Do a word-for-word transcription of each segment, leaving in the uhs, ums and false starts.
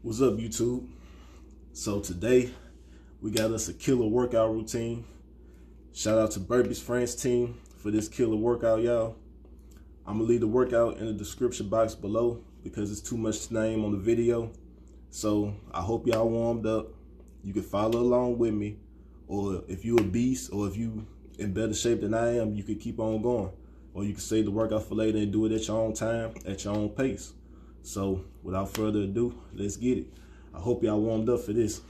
What's up, YouTube? So today we got us a killer workout routine. Shout out to Burpees France team for this killer workout, y'all. I'm gonna leave the workout in the description box below because it's too much to name on the video. So I hope y'all warmed up. You can follow along with me, or if you a beast, or if you in better shape than I am, you could keep on going, or you can save the workout for later and do it at your own time, at your own pace. So without further ado, let's get it. I hope y'all warmed up for this.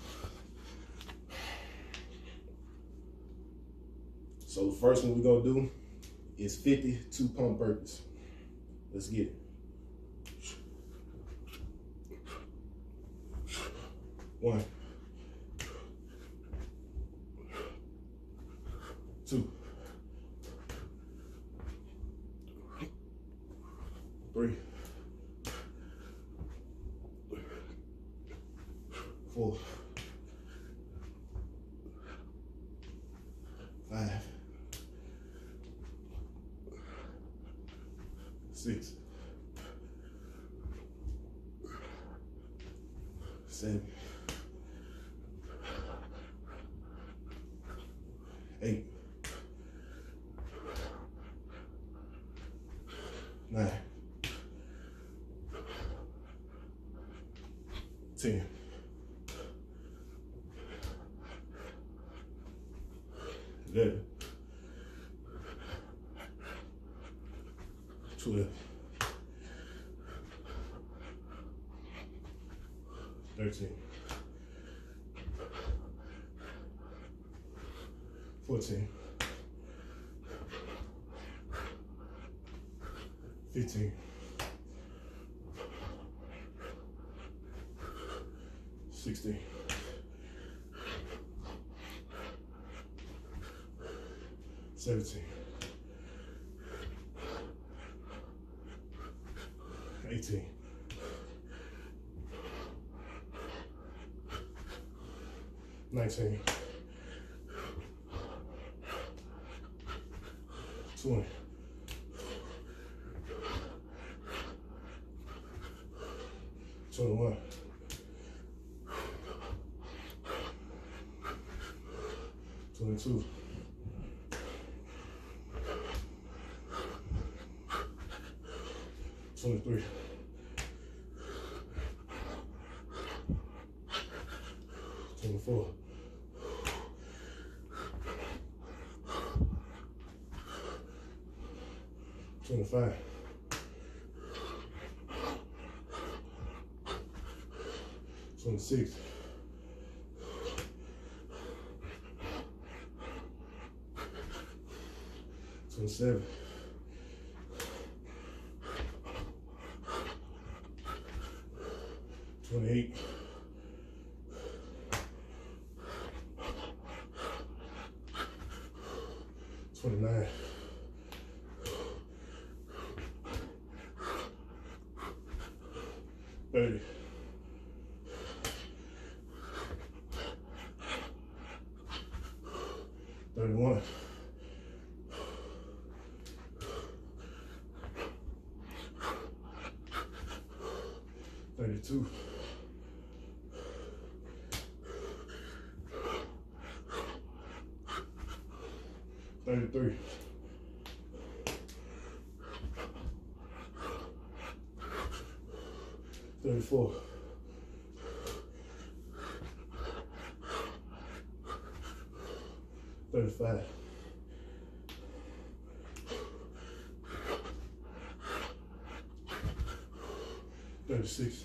So the first one we're gonna do is fifty two pump burpees. Let's get it. One, two, three, four, five, six, seven, eight, nine, ten, eleven, twelve, thirteen, fourteen, fifteen, sixteen, seventeen, eighteen, nineteen, twenty, twenty-one, twenty-two, twenty-three, twenty-four, twenty-five, twenty-six, twenty-seven, twenty-eight, twenty-nine, thirty, thirty-one, thirty-two, thirty-three, thirty-four, thirty-five, thirty-six,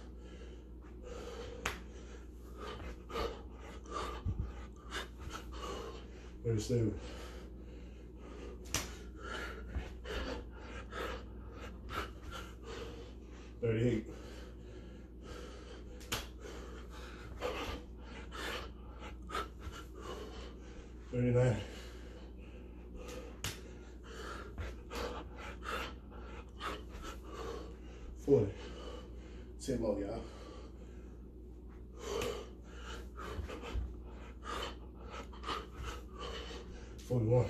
thirty-seven, thirty-eight, thirty-nine, forty. ten more, y'all. forty-one,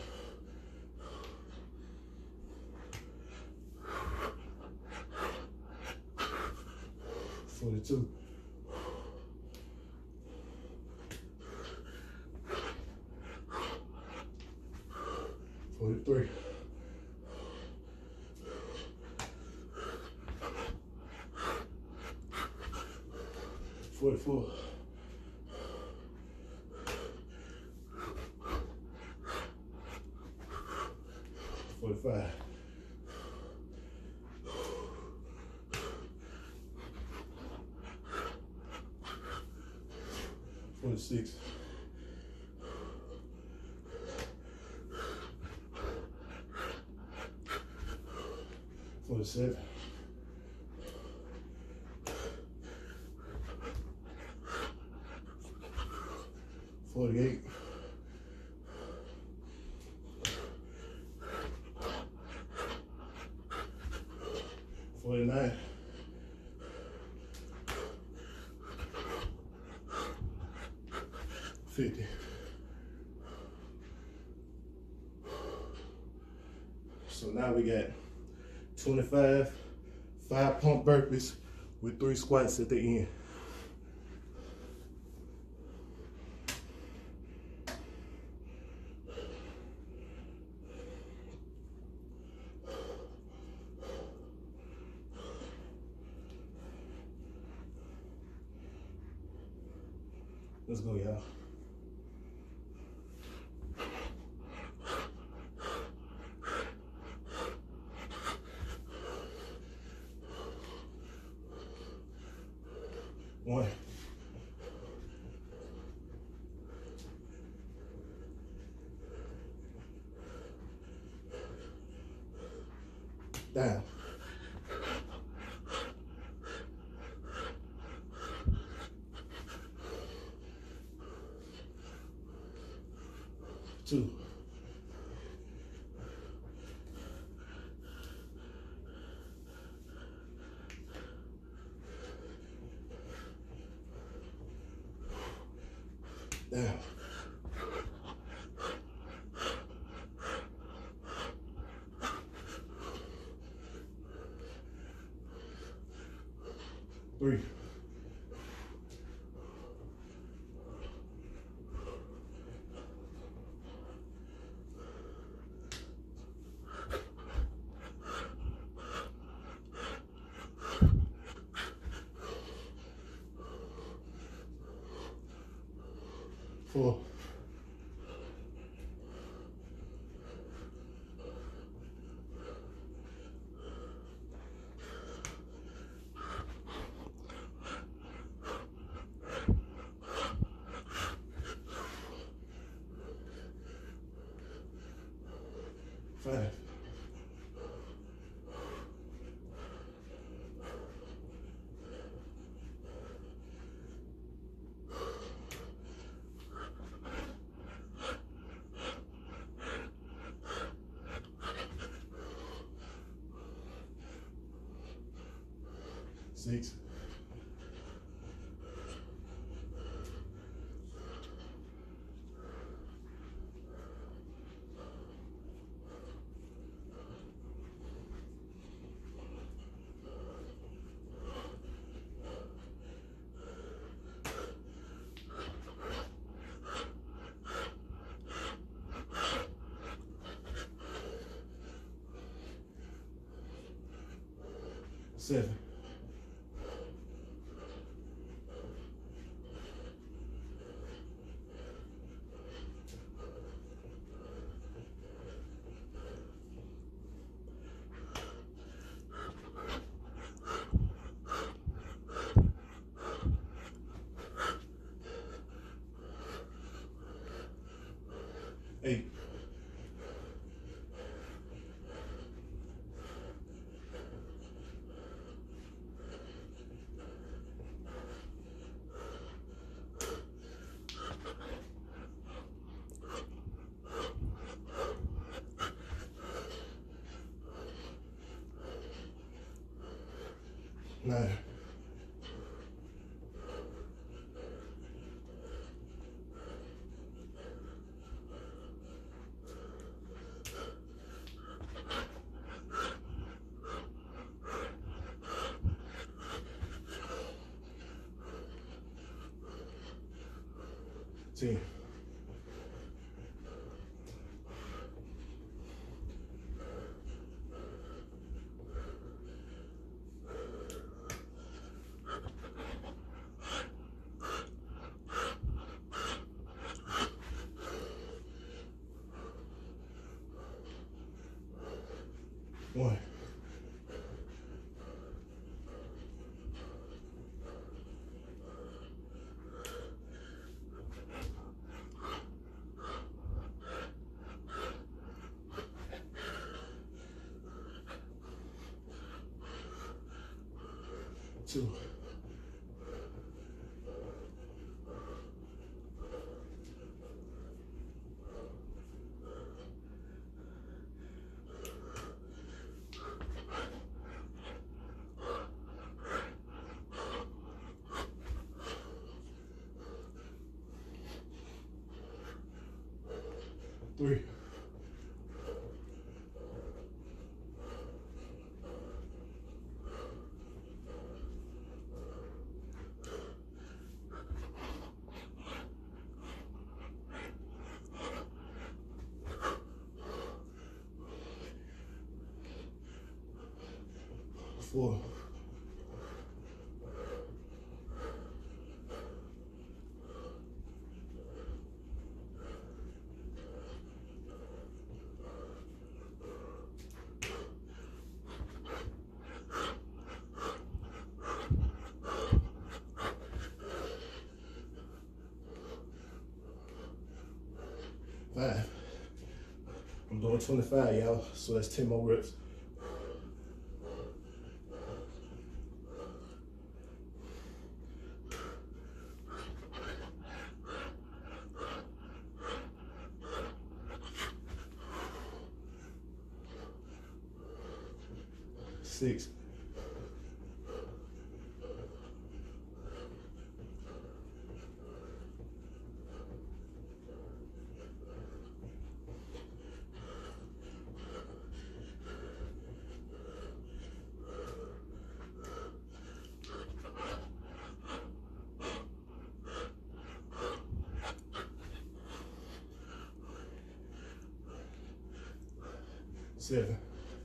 forty-two, forty-three. forty-four. forty-five. forty-six. forty-seven. forty-eight. forty-nine. fifty. So now we got twenty-five five pump burpees with three squats at the end. Let's go, y'all. One. Down. Two. Down. Three. Four. Five. Six. Seven. Eight. Nine. Ten. One. Two. Three. Four. Five. I'm doing twenty-five, y'all, so that's ten more reps. Six. Seven.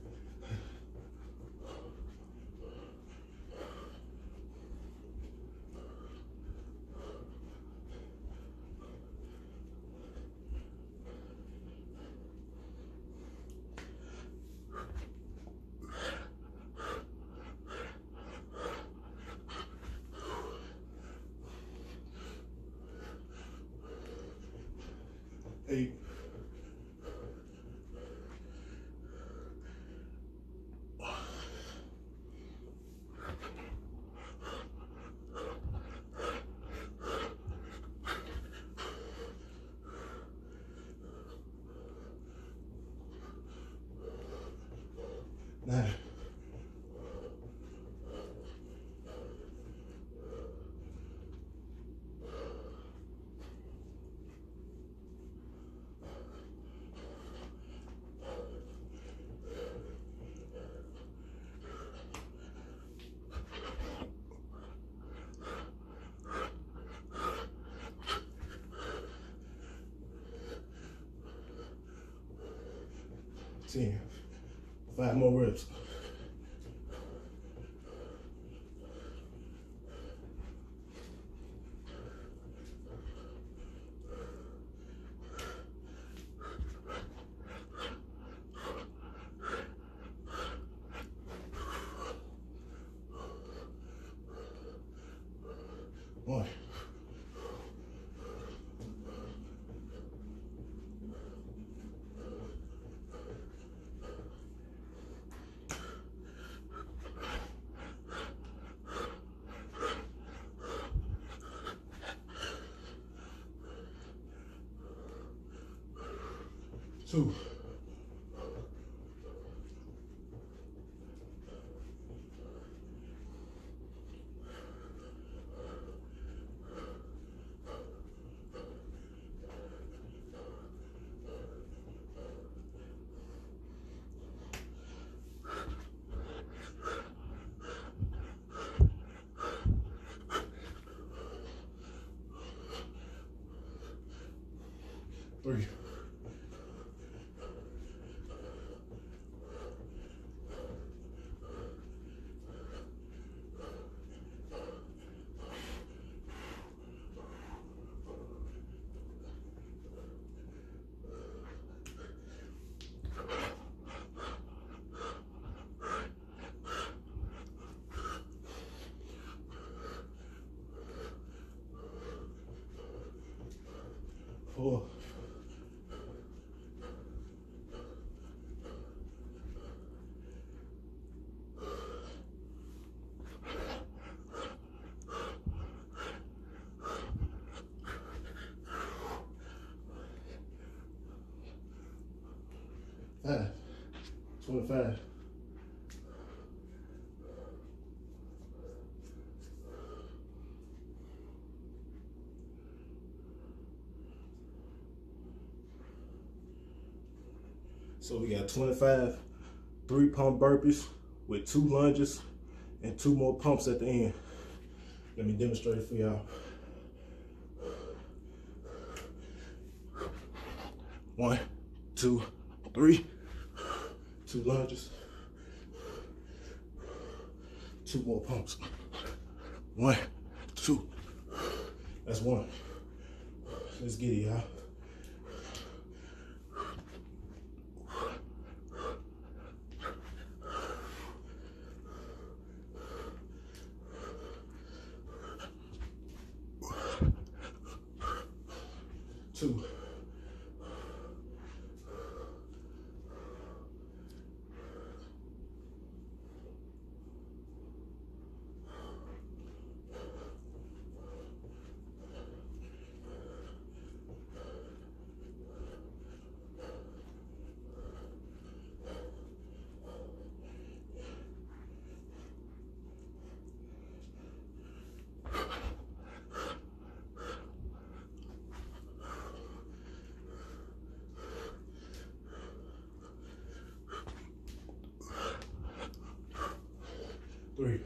Eight. Nine. Ten. Five more reps. One. Two. Three. Four. Five. twenty-five. So we got twenty-five three pump burpees with two lunges and two more pumps at the end. Let me demonstrate it for y'all. One, two, three. Two lunges. Two more pumps. One, two. That's one. Let's get it, y'all. Two. Three.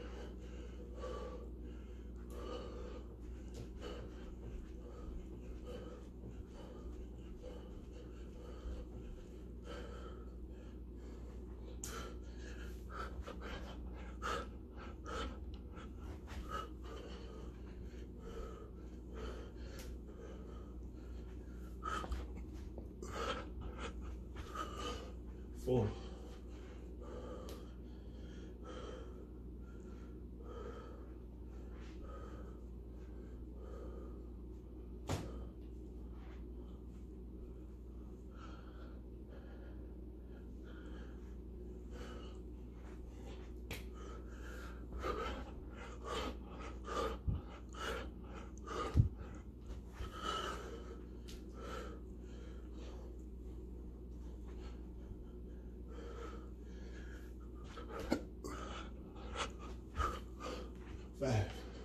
Four. Five.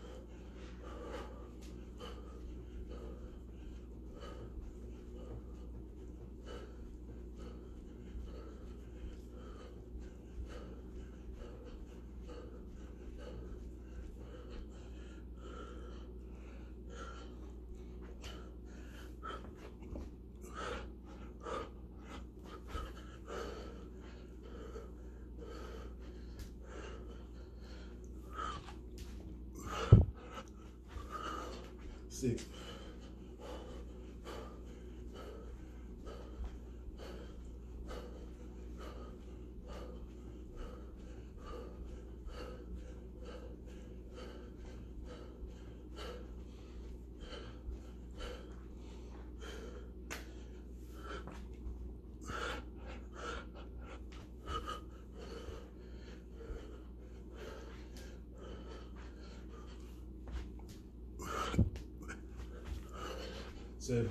Six. Seven.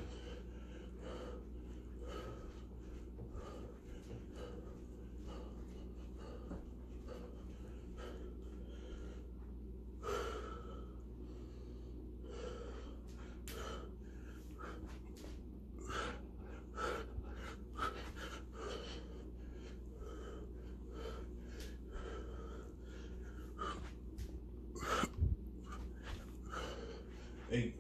Eight.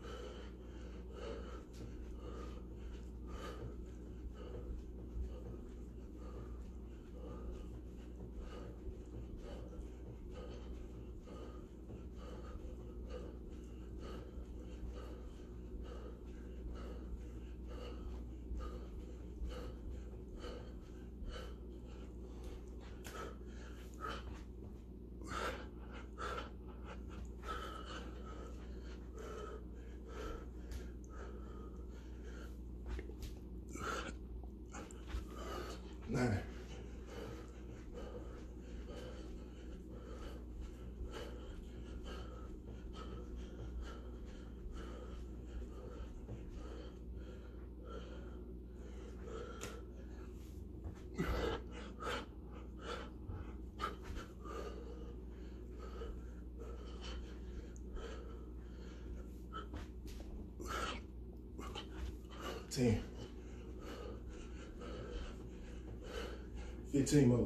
nine. ten. fifteen more.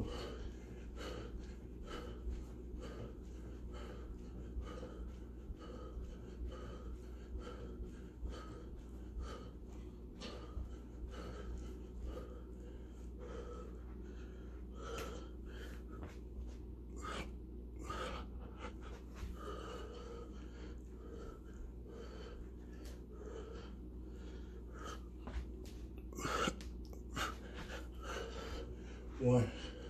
One.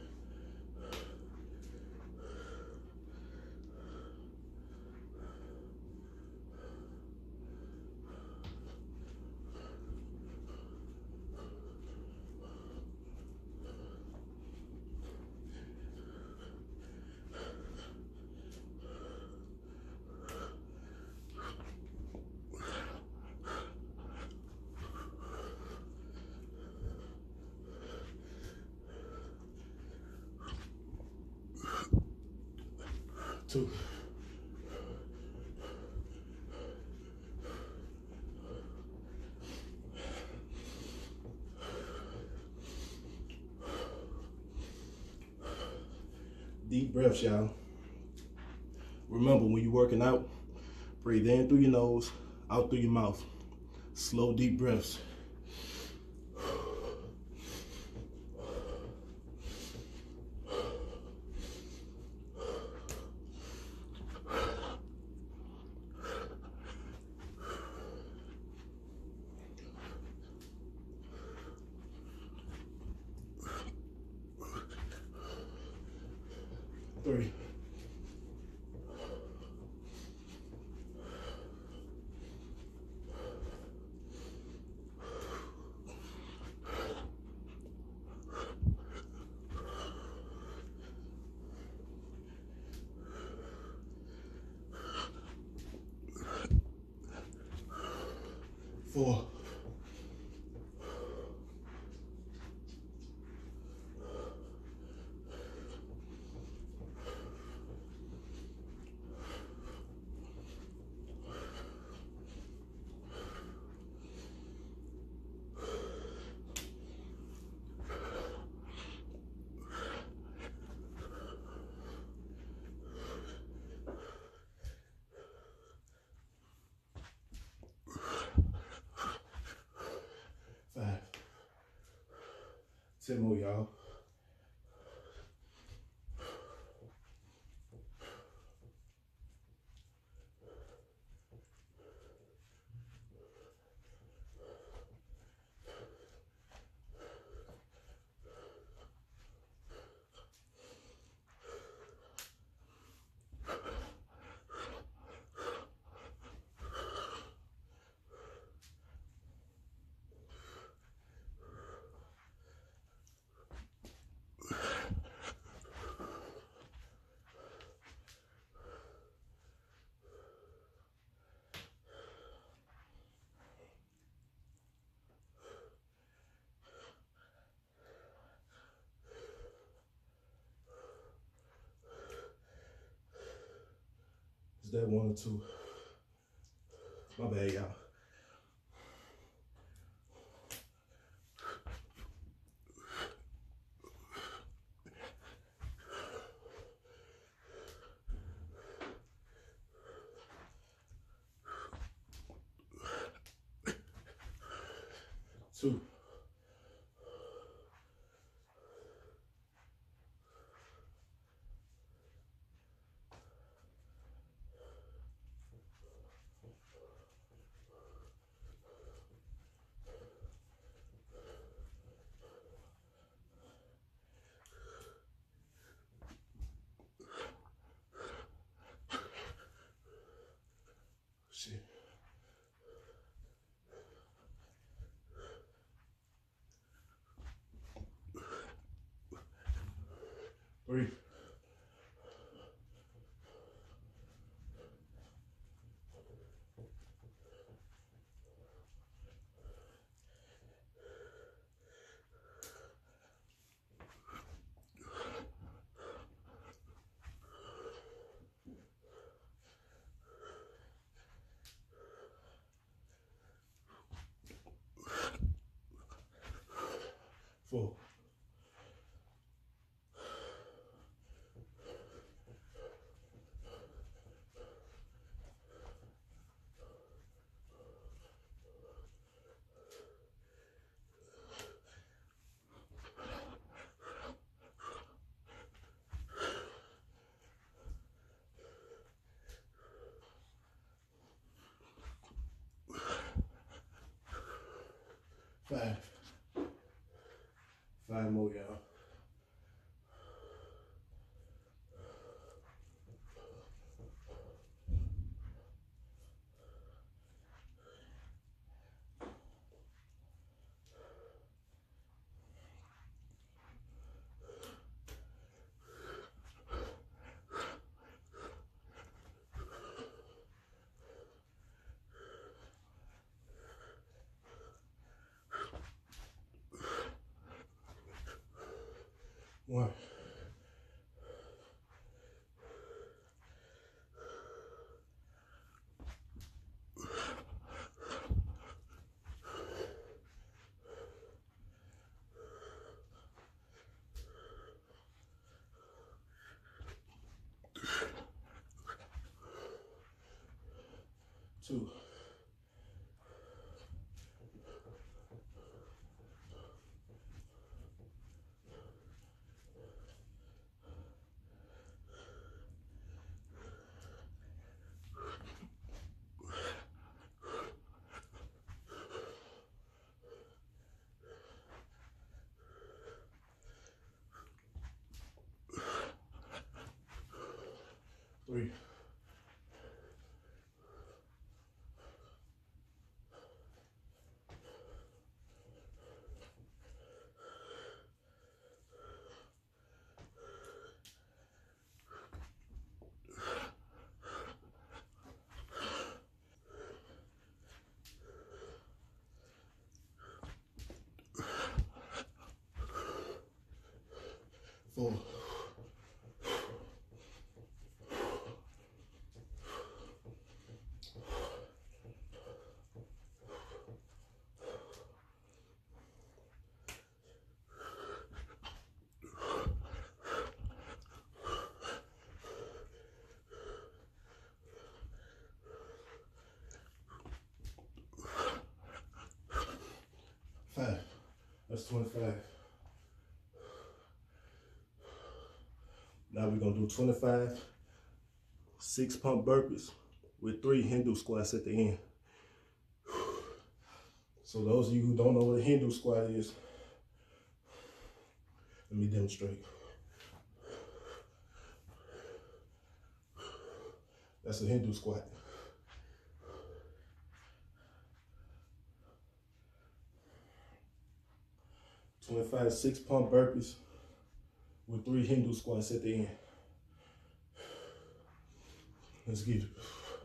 Two. Deep breaths, y'all. Remember, when you're working out, breathe in through your nose, out through your mouth. Slow, deep breaths. Three. Four. Five. Ten more, y'all. Is that one or two? My bad, y'all. Two. Shit. four. Five. Five more, y'all. One. Two. Three. Four. Five. That's twenty-five. Now we're gonna do twenty-five six pump burpees with three Hindu squats at the end. So those of you who don't know what a Hindu squat is, let me demonstrate. That's a Hindu squat. twenty-five six pump burpees with three Hindu squats at the end. Let's get it.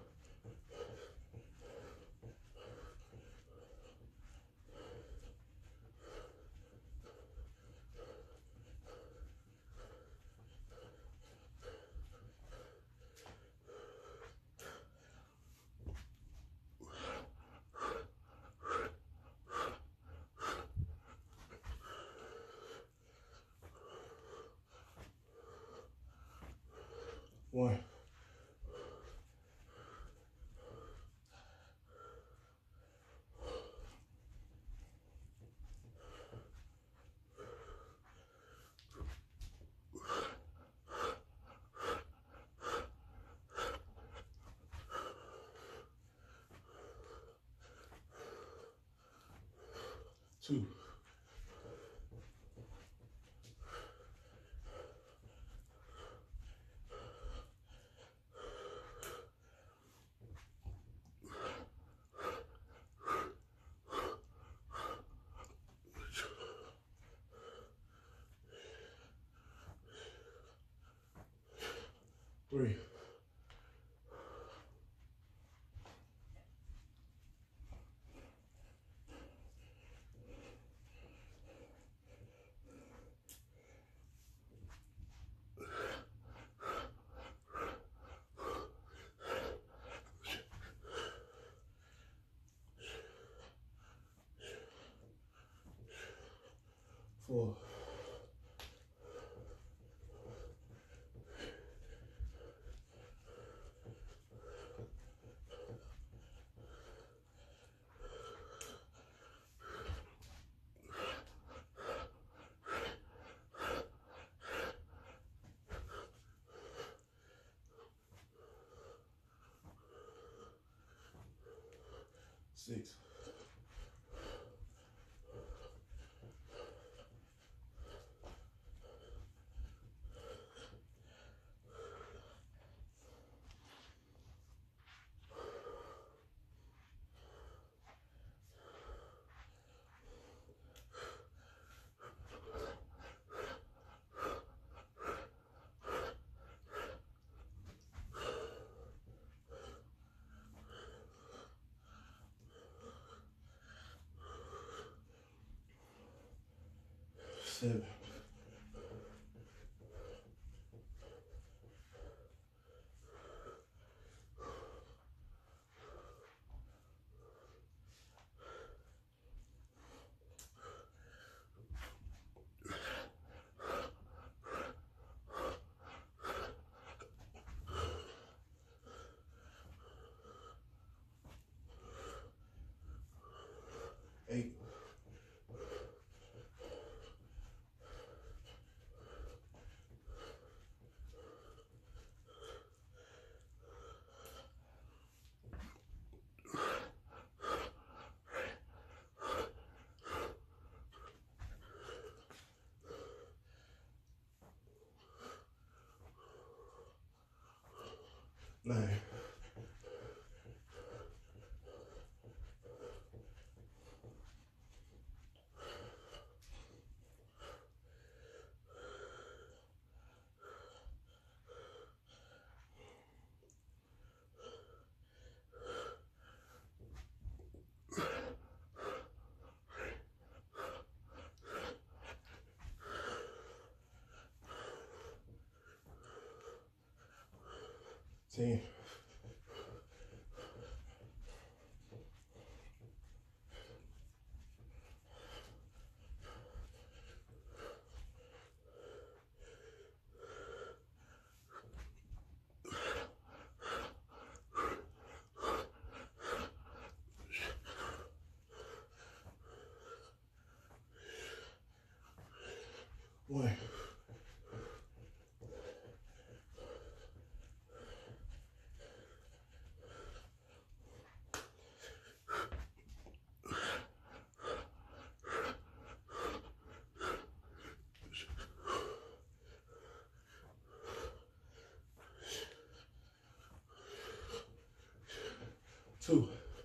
One. Two. Three. Four. Six. Seven. Eight. Nine. Ten. One. Two.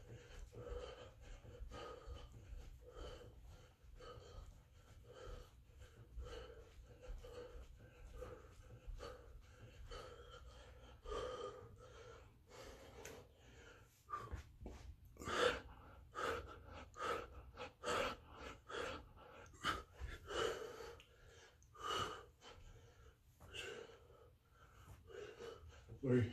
Three.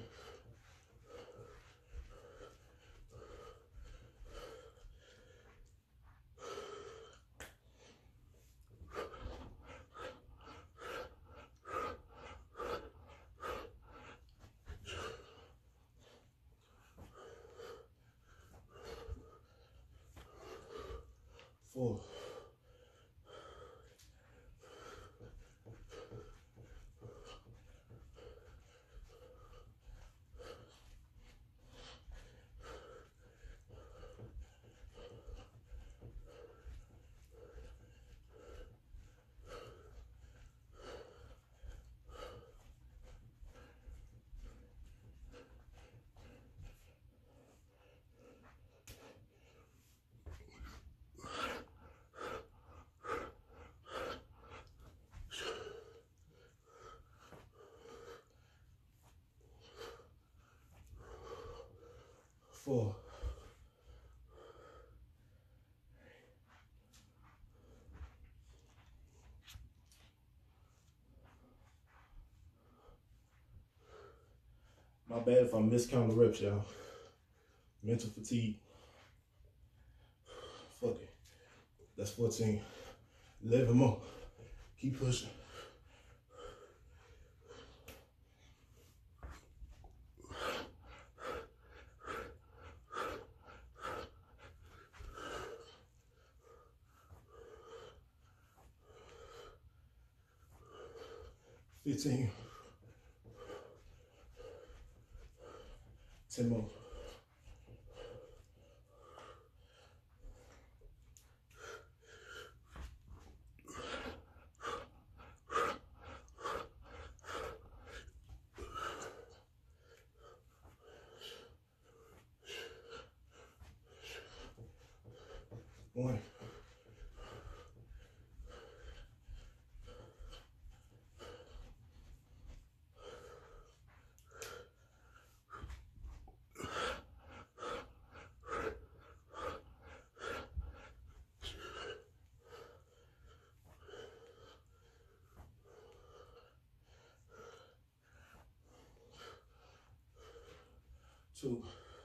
Four. Four. My bad if I miscount the reps, y'all. Mental fatigue. Fuck it. That's fourteen. eleven more. Keep pushing. fifteen. ten more. One. Two.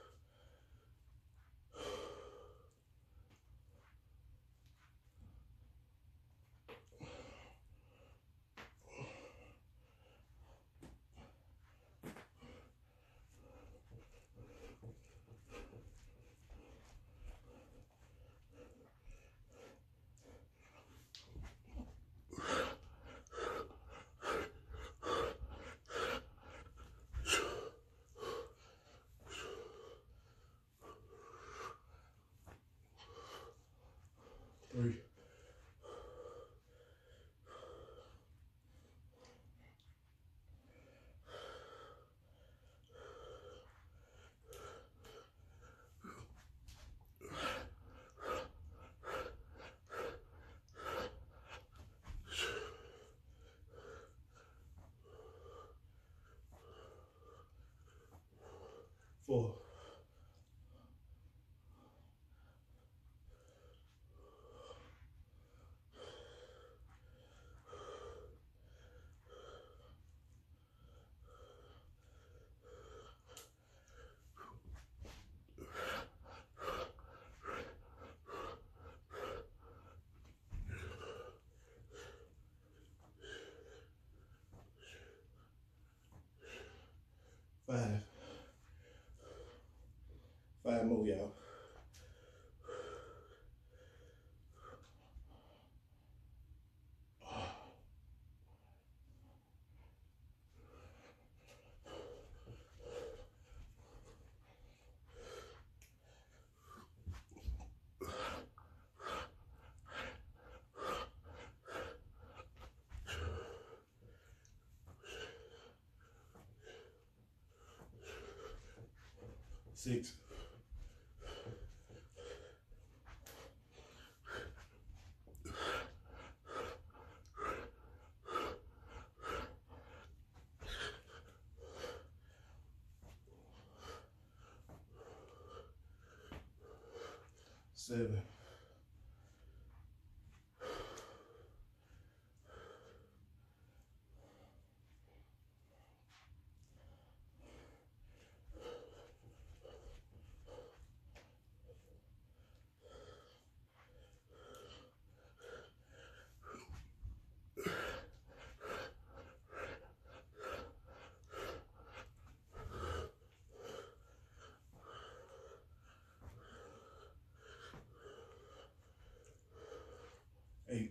Three. Four. Five. Five more, y'all. Six. Seven. Eight.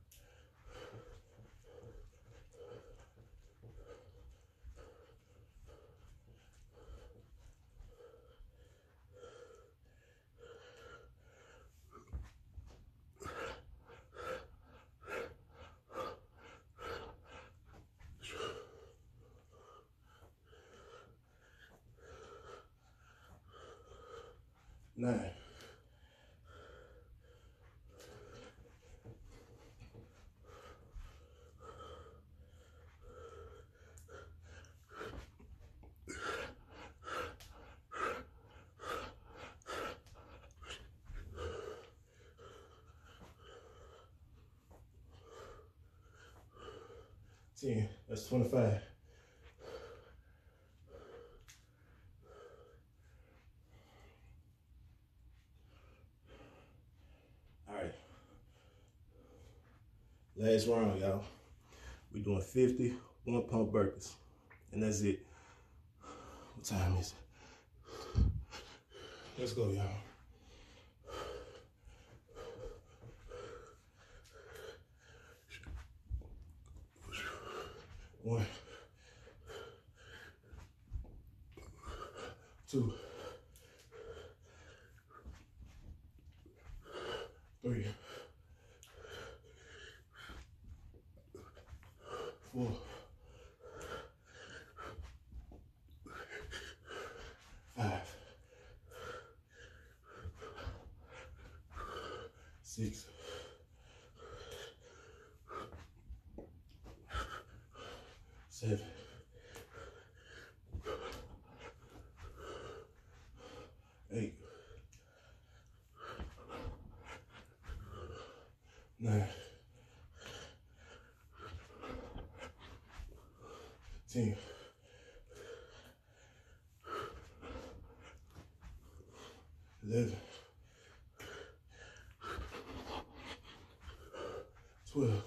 Nine. ten. That's twenty-five. All right. Last round, y'all. We doing fifty one pump burpees, and that's it. What time is it? Let's go, y'all. One, two, three, four, five, six, seven, eight, nine, ten, eleven, twelve,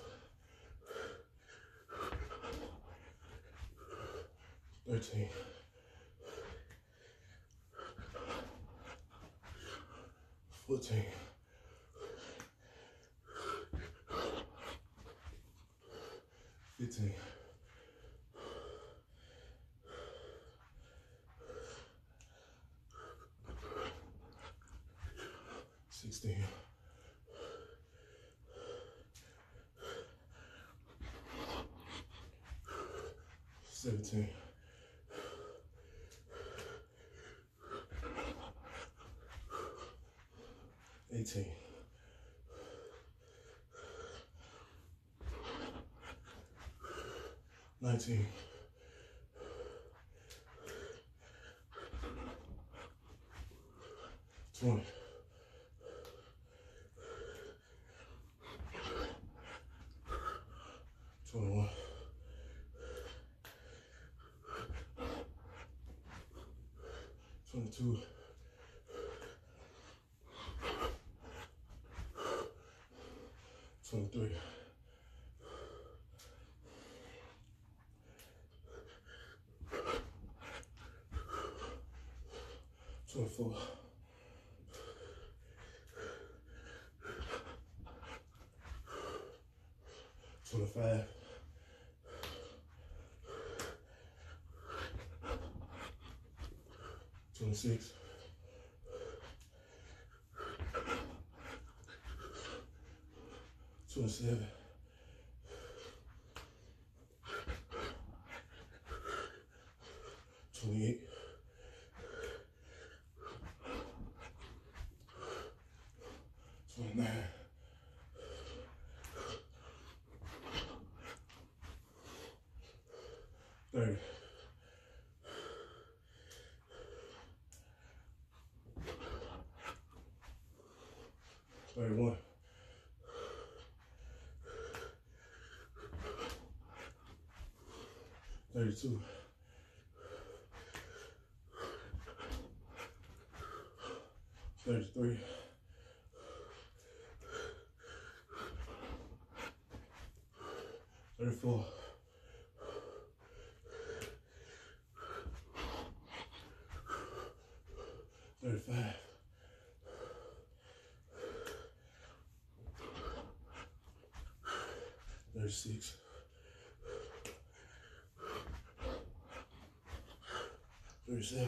thirteen, fourteen, fifteen, sixteen, seventeen, eighteen, nineteen, twenty, twenty-one, twenty-two, twenty-three, twenty-four, twenty-five, twenty-six, twenty-seven, twenty-eight, twenty-nine, thirty, thirty-one, thirty-two, thirty-three, thirty-four, thirty-five, thirty-six, thirty-seven,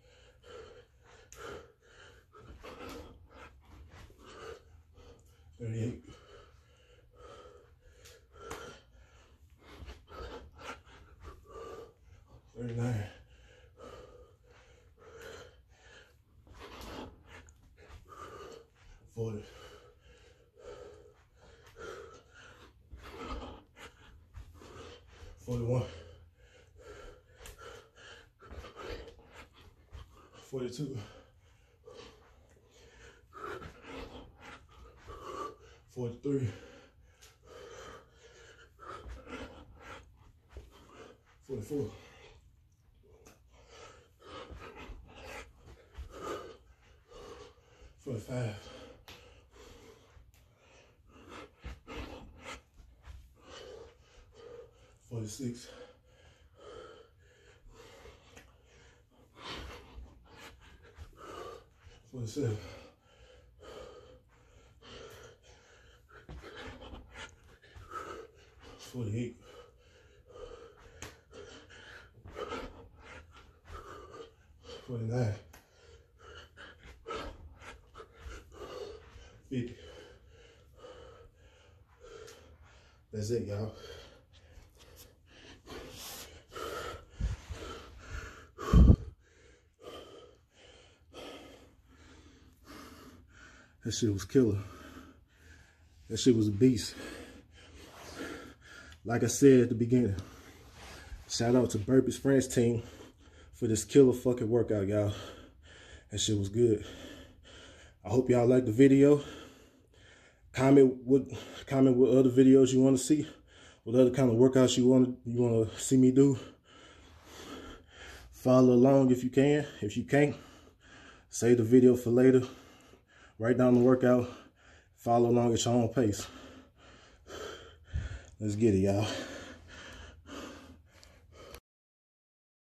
thirty-eight, thirty-nine, forty, forty-one, forty-two, forty-three, forty-four, forty-five, forty-six. forty-seven. forty-eight. forty-nine. fifty. That's it, y'all. That shit was killer. That shit was a beast. Like I said at the beginning, shout out to Burpees Friends team for this killer fucking workout, y'all. That shit was good. I hope y'all liked the video. Comment what comment what other videos you want to see, what other kind of workouts you want you want to see me do. Follow along if you can. If you can't, save the video for later. Write down the workout. Follow along at your own pace. Let's get it, y'all.